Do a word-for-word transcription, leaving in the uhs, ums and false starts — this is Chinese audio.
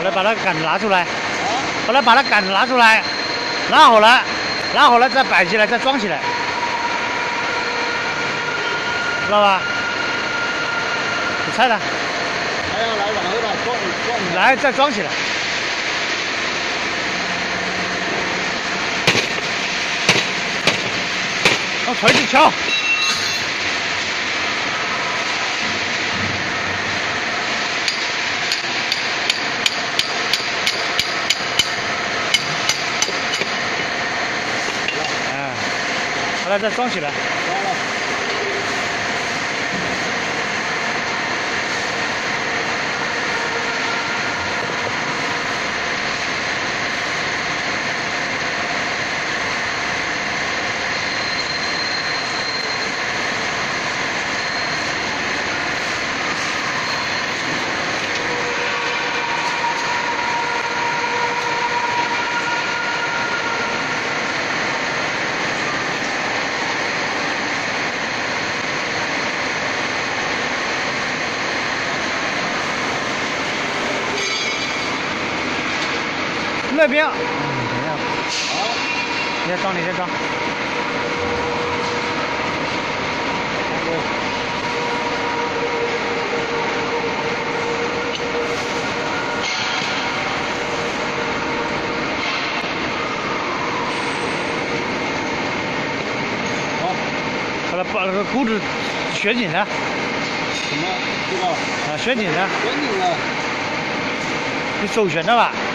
来把它杆子拿出来，后来把它杆子拿出来，然后呢，然后呢再摆起来，再装起来，知道吧？你猜它。 还要来，然后把装装起来。 来，再装起来。用锤子敲。 把它再装起来。那边，嗯，等一下，好，你先装，你先装。好，把它把那个钩子旋紧它。 什么？这个？ 啊，旋紧它。 旋紧了。 你手旋的吧？